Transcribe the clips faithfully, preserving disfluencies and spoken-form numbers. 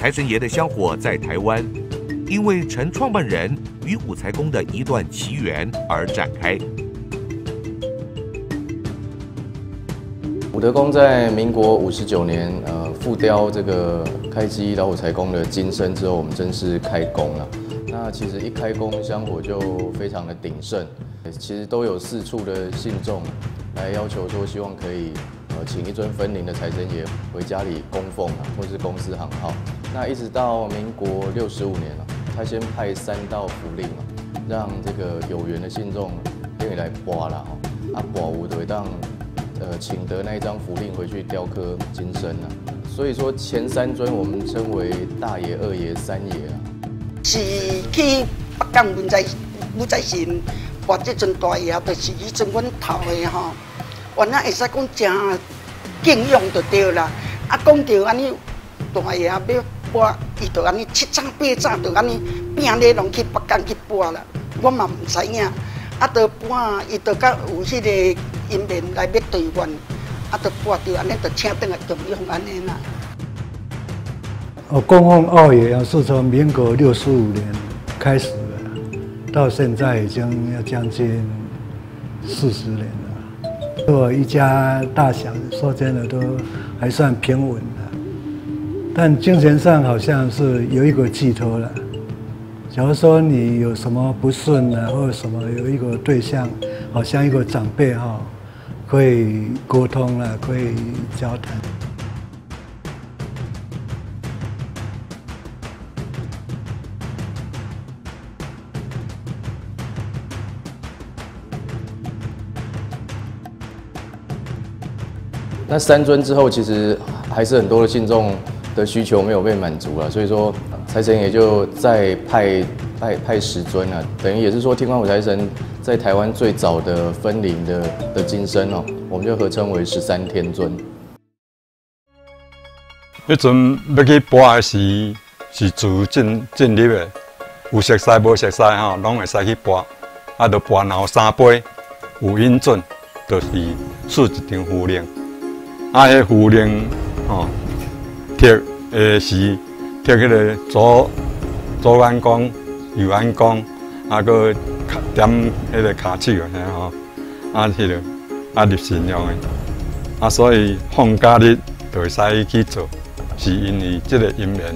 财神爷的香火在台湾，因为陈创办人与武财宫的一段奇缘而展开。 武德宫在民国五十九年，呃，复雕这个开基老武财宫的金身之后，我们正式开工了。那其实一开工，香火就非常的鼎盛，其实都有四处的信众来要求说，希望可以呃请一尊分灵的财神爷回家里供奉啊，或是公司行号。那一直到民国六十五年了，他先派三道符令啊，让这个有缘的信众可以来拔啦哈，啊拔有就会当。呃，请得那一张符令回去雕刻金身啊，所以说前三尊我们称为大爷、二爷、三爷啊。 是去北港文财武财神，拔这尊大爷，就是以前阮头的吼，原来会使讲真敬仰就对啦。啊，讲到安尼大爷要拔，伊就安尼七早八早就安尼拼咧拢去北港去拔啦。我嘛唔知影，啊，就拔伊就甲有迄个。因缘来要兑愿，啊，就拔掉安尼，就请倒来供养安尼啦。 哦，供奉二爷啊，是从民国六十五年开始的，到现在已经要将近四十年了。我一家大小，说真的都还算平稳的，但精神上好像是有一个寄托了。假如说你有什么不顺啊，或者什么有一个对象，好像一个长辈哈。可以沟通了，可以交谈。 那三尊之后，其实还是很多的信众的需求没有被满足了，所以说财神爷就再派派派十尊了，等于也是说天官武财神。在台湾最早的分灵的的金身哦，我们就合称为十三天尊。 迄阵要去拔的时，是自进进入的，有熟悉无熟悉吼，拢会使去拔。啊，就拔然后三杯，有音准，就是竖一张符令。啊，迄符令吼，贴的是贴迄个左左眼光、右眼光，啊个。点迄个卡手啊，吼，啊，迄个啊入神用的，啊，所以放假日就会使去做，是因为这个因缘。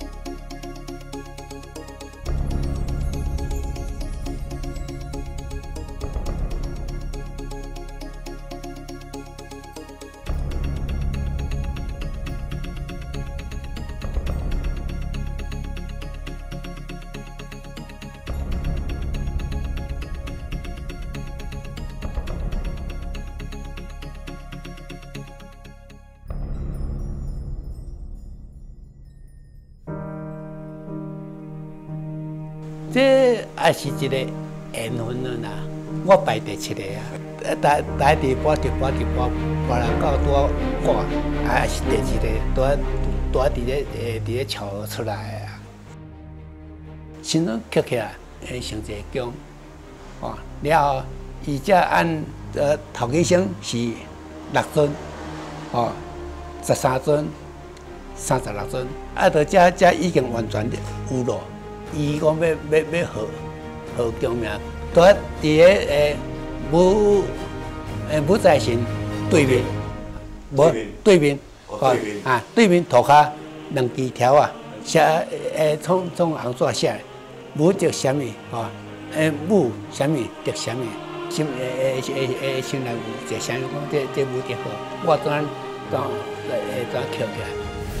这也是一个缘分了啦。我排第七个啊，大大第八、第八、第八，拔来到多挂，啊是第七个，多多伫咧诶伫咧桥出来啊。先生刻起来，诶，成一个宫，哦，了后伊则按呃头家生是六尊，哦，十三尊、三十六尊，啊，到遮遮已经完全有咯。伊讲要要要号号供名，拄伫个诶武诶武财神对面，无对面，哦啊对面涂骹两支条啊，写诶从从红纸写，武着啥物哦，诶武啥物着啥物，心诶诶诶心内有着啥物，讲这这武着好，我当然当诶当捡起来。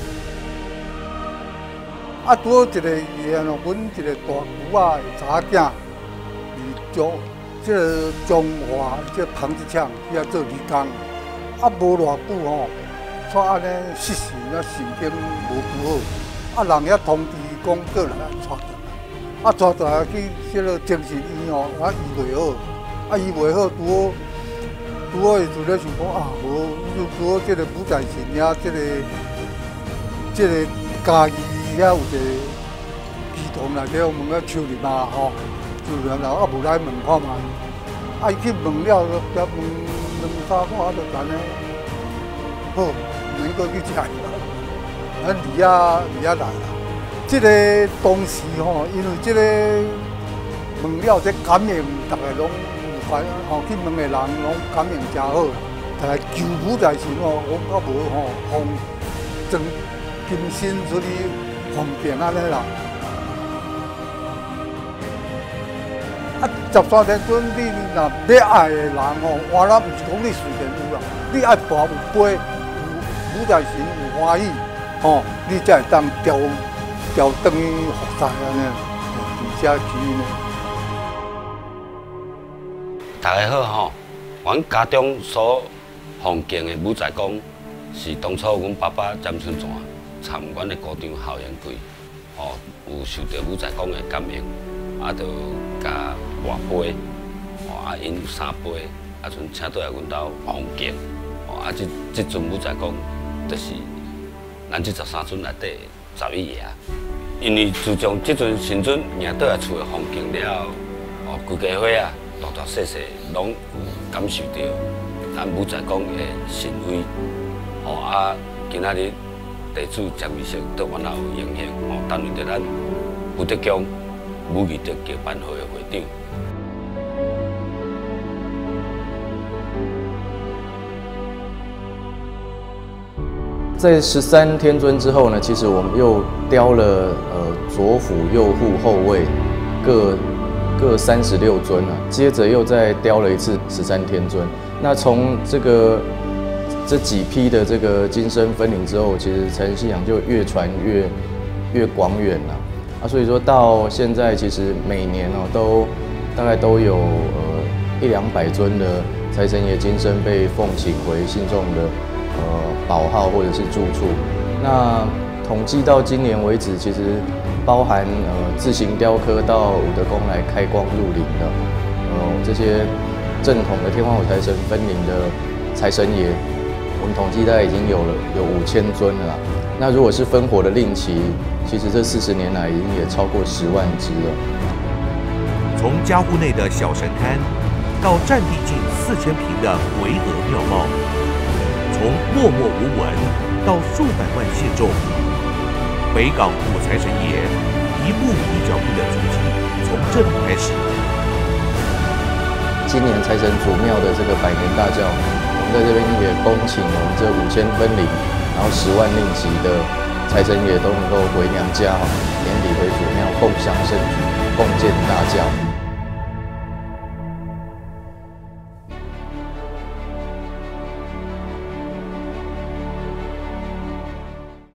啊，拄好一个伊安咯，阮一个大舅仔的查囝，离做即个中华即个纺织厂去遐做女工，啊无偌久吼，煞安尼失事，啊神经无拄好，啊人遐通知讲过来带倒来，啊带倒来去即个精神医院，啊医袂好，啊医袂好，拄好拄好伊就咧想讲啊，无拄好即个武财神遐即个即个家己。遐有一个系统内底，我问个抽入嘛吼，抽入然后啊无来问看卖，啊伊去问了，才问两三看啊就安尼，好，免过去食，咱离啊离啊来啦。 这个当时吼，因为这个问了这感应，大家拢有反吼，去问的人拢感应真好。但系求古在前吼，我较无吼，方真金身出去方便安尼啦。啊，十三天尊你若要爱的人吼，我啦毋是讲你随便有啦，你爱跋有杯，有古在前有欢喜，吼，你才会当调调转去服侍安尼，伫遮举呢。 大家好吼，阮家中所奉敬的武财公，是当初阮爸爸詹春泉参阮的高场校园柜，吼有受到武财公的感应，啊，就甲换杯，吼啊，因有三杯，啊，阵请倒来阮兜奉敬，吼啊，即即阵武财公就是咱即十三尊内底十一爷啊，因为自从即阵神尊赢倒来厝的奉敬了后，哦，规家伙啊，大大细细拢有感受到。咱武财公的神威，吼啊，今仔日地主接仪式对阮也有影响，吼，担任着咱武德宫武艺德教办会的会长。 在十三天尊之后呢，其实我们又雕了呃左辅、右护、后卫各各三十六尊啊，接着又再雕了一次十三天尊。那从这个这几批的这个金身分灵之后，其实财神信仰就越传越越广远了啊。所以说到现在，其实每年哦都大概都有呃一两百尊的财神爷金身被奉请回信众的呃宝号或者是住处。那统计到今年为止，其实包含呃自行雕刻到武德宫来开光入灵的，呃这些正统的天王五财神分灵的财神爷，我们统计大概已经有了有五千尊了啦。那如果是分火的令旗，其实这四十年来已经也超过十万只了。 从家户内的小神龛，到占地近四千平的巍峨庙貌，从默默无闻到数百万信众，北港五财神爷一步一脚印的足迹从这里开始。 今年财神祖庙的这个百年大轿，我们在这边也恭请我们这五千分灵，然后十万令旗的财神爷都能够回娘家，年底回祖庙共襄盛举，共建大轿。